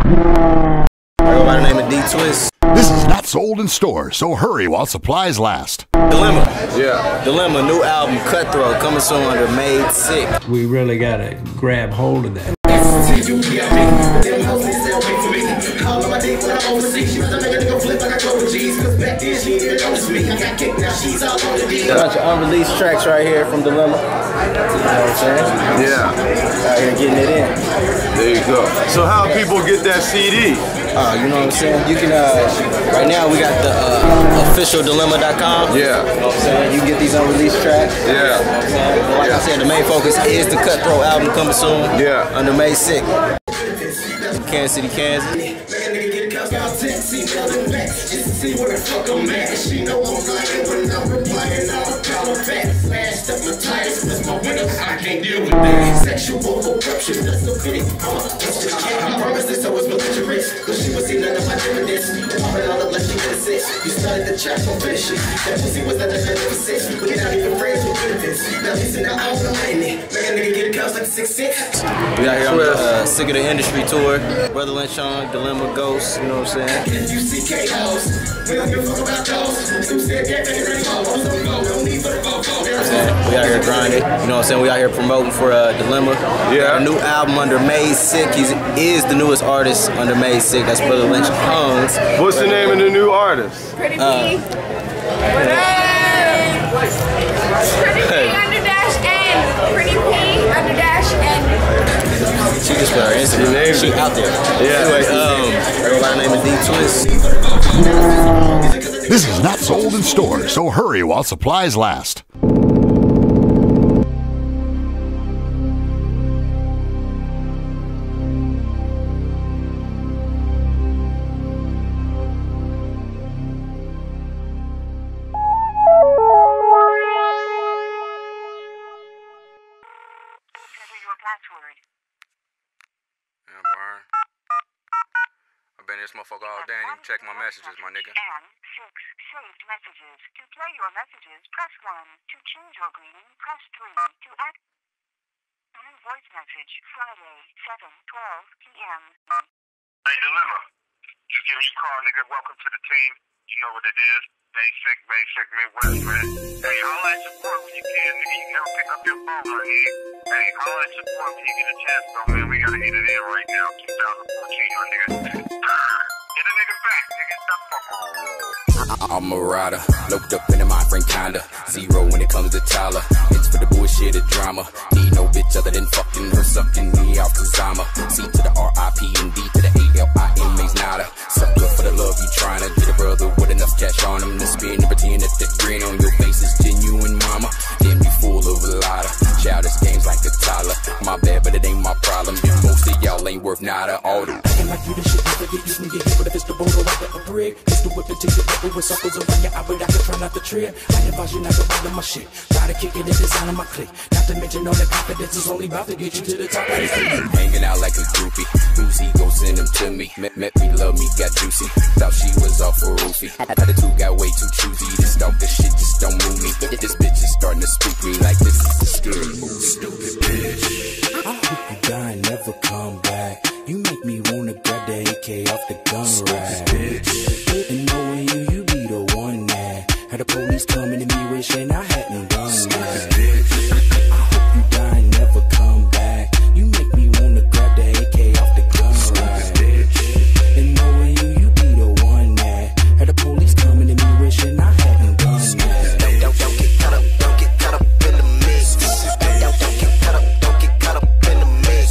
I go by the name of D-Twist. This is not sold in stores, so hurry while supplies last. Dilemma. Yeah. Dilemma, new album, Cutthroat, coming soon under Made Sick. We really gotta grab hold of that. A bunch of unreleased tracks right here from Dilemma. You know what I'm saying? Yeah. Out here getting it in. There you go. So how people get that CD? You know what I'm saying? You can, right now we got the official dilemma.com. Yeah. You know what I'm saying? You can get these unreleased tracks. Yeah. You know what I'm saying? But like I said, the main focus is the Cutthroat album coming soon. Yeah. Under May 6th. Kansas City, Kansas. I can't deal with that. Sexual corruption, that's no fitting. I promise this always malicious. Cause she was seen none of my dividends. Popping all up like she had a six. You started the chat for finish it. That pussy was not a beneficent. We're not even friends with benefits. Now listen, now I don't know anything. Make a nigga get a cuss like 6 6. We out here on the Sick of the Industry tour. Brother Lynch on, Dilemma Ghost, you know what I'm saying? We don't give a fuck about those. Who said that they ready for no need for the vote. We out here grinding, you know what I'm saying? We out here promoting for Dilemma. Yeah. A new album under Made Sick. He is the newest artist under Made Sick. That's Brother Lynch Hungs. What's the name of the new artist? Pretty P. What up? Pretty P under dash N. Pretty P under dash N. She just put her Instagram. She out there. Yeah. Anyway, I go by the name of D-Twist. This is not sold in stores, so hurry while supplies last. Yeah, Brian. I've been in this motherfucker all day and even check my messages, my nigga. And 6 saved messages. To play your messages, press 1. To change your greeting, press 3. To act new voice message, Friday, 7:12 p.m. Hey, Dilemma. Just give me a call, nigga. Welcome to the team. You know what it is. May 6 Midwest, man. Hey, holla at your boy when you can, nigga. You never pick up your phone, my nigga. Hey, holla at your boy when you get a chance, though, man. We gotta hit it in right now. 2014, my nigga. Hit a nigga back, nigga. Stop fucking. I'm a rider, loped up into my friend kinda. Zero when it comes to Tyler. It's for the bullshit of drama. Need no bitch other than fucking her, sucking me off cause I'm a C to the R-I-P and D to the A-L-I-N makes nada. Sucker for the love you tryna get a brother with enough cash on him to spin and pretend that that grin on your face is genuine, mama. Damn, you full of a lot of childish games like a toddler. My bad, but it ain't my problem. And most of y'all ain't worth nada. All the acting like you the shit, never get you can get hit with a fist of boulder like a brick. Just to whip it to your bubble with circles around your eye, but I can try not to trip. I advise you not to bother my shit. Try to kick it in the design of my clique. Not to mention all the confidence is only about to get you to the top of the street. Hanging out like a groupie. Who's he go send him to me? Met me, love me, got juicy. Thought she was off for roofie. Attitude got way too choosy. This dog, this shit just don't move me. This bitch is starting to spook me like this is a scary move. Stupid bitch. I hope you die and never come back. You make me wanna grab the AK off the gun rack. Bitch. And knowing you be the one that had the police coming to me wishing I hadn't done that. I hope you die and never come back. You make me wanna grab the AK off the gun rack. And knowing you be the one that had the police coming to me wishing I hadn't done that. Don't get caught up, don't get caught up in the mix. Don't get caught up, don't get caught up in the mix.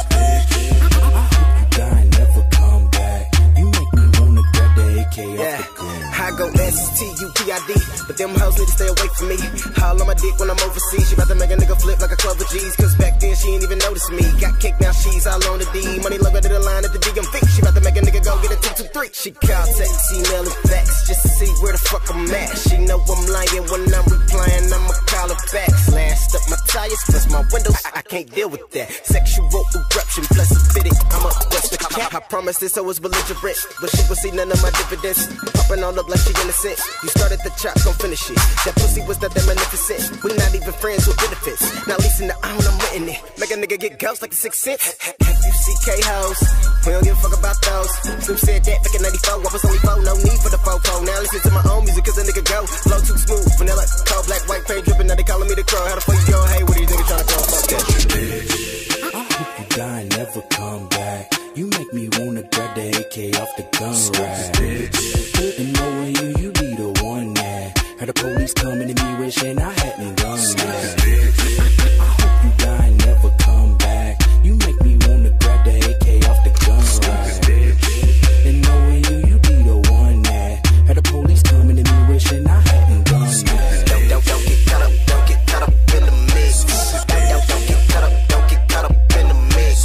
I go S-T-U-P-I-D, but them hoes need to stay away from me. All on my dick when I'm overseas. She about to make a nigga flip like a Clover G's. Cause back then she ain't even notice me. Got kicked, now she's all on the D. Money longer to the line at the DMV. She about to make a nigga go get a 223. She called, text, email, and fax just to see where the fuck I'm at. She know I'm lying when I'm replying. I'ma call her back. Slashed up my tires, plus my windows. I can't deal with that. Sexual eruption plus a fitted. I'm a bust. I promised this, I was belligerent, but she would see none of my dividends. Popping all up like she innocent. You started the chop, gon' finish it. That pussy was not that magnificent. We not even friends with benefits. Not leasing the own, I'm renting it. Make a nigga get ghost like a 6 cent. FUCK hoes, we don't give a fuck about those. Snoop said that back in 94, I was only 4, no need for the fofo. Now listen to my own music, cause a nigga go. Flow too smooth, vanilla, cold, black, white, paint dripping. Now they calling me the crow. How the fuck you go? Hey, what are you niggas trying to throw? Fuck that. I hope you die and never come back. You make me wanna grab the AK off the gun rack. And knowing you be the one that had the police coming to me wishing I hadn't done that. I hope you die and never come back. You make me wanna grab the AK off the gun rack. And knowing you be the one that had the police coming to me wishing I hadn't done that. Don't get caught up, don't get caught up in the mix. Don't get caught up, don't get caught up in the mix.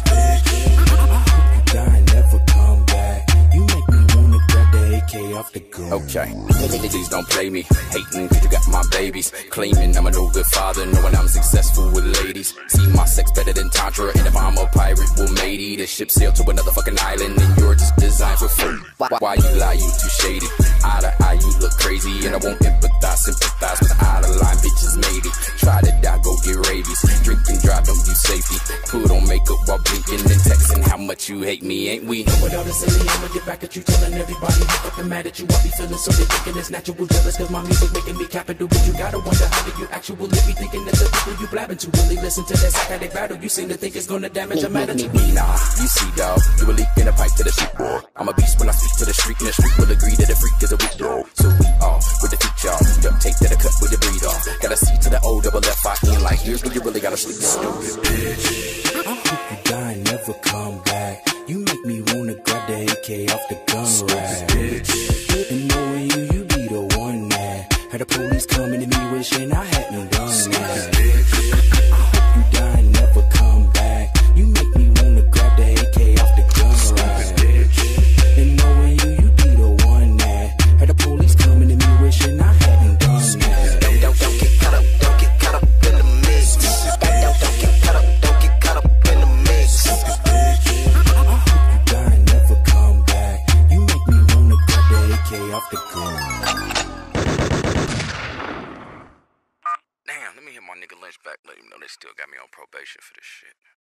Die never come back. You make me wanna grab the AK off the gun. Okay, please don't play me. Hating cause you got my babies. Claiming I'm a no good father, knowing I'm successful with ladies. See my sex better than Tantra, and if I'm a pirate, well matey. The ship sail to another fucking island, and you're just designed for free. Why you lie, you too shady. Eye to eye, you look crazy, and I won't empathize, sympathize with out of line bitches maybe. Try to die, go get rabies. Drink and drive, don't use safety. Put on makeup while blinking and texting how much you hate me, ain't we? Without a silly, I'ma get back at you, telling everybody how fucking mad at you. I be feeling so they thinking it's natural jealous, cause my music making me capital. But you gotta wonder how do you actually be thinking that the people you blabbing to really listen to that psychotic battle. You seem to think it's gonna damage a matter to me. Nah, you see dog, you a leak in a pipe to the sheep, boy. I'm a beast when I speak to the street, and the street will agree that the freak is a weak dog. So we all with the feet, y'all. Duct tape that a cut with the breed off. Gotta see to the O double F-I-N like here's where you really gotta sleep, stupid bitch. I hope you die and never come back. You make me wanna grab the AK off the gun rack. And knowing you be the one that had the police coming to me wishing I hadn't done that. I hope you die and never come back. You make me wanna grab the AK off the gun rack. And knowing you be the one that had the police coming to me wishing I hadn't done that. Don't get caught up, don't get caught up in the mix. Don't get caught up, don't get caught up in the mix. Die and never come back. You make me wanna grab the AK off the gun. Damn, let me hit my nigga Lynch back, let him know they still got me on probation for this shit.